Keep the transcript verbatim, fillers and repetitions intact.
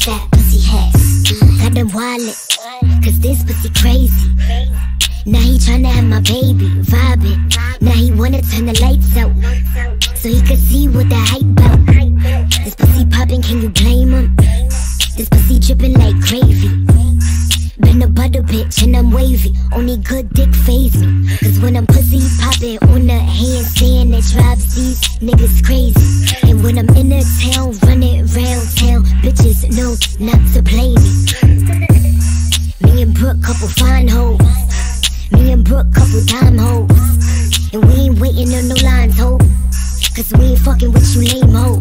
fat pussy hat. Got them wallet, cause this pussy crazy. Now he tryna have my baby, vibing. Now he wanna turn the lights out, so he could see what the hype bout. This pussy poppin', can you blame him? This pussy drippin' like gravy. Been a butter bitch and I'm wavy. Only good dick phase me, cause when I'm pussy poppin' on the handstand that drives these niggas crazy. And when I'm in the town, running round town, bitches know not to play me. Me and Brooke, couple fine hoes. Me and Brooke, couple dime hoes. And we ain't waiting on no lines, ho, cause we ain't fucking with you lame hoes.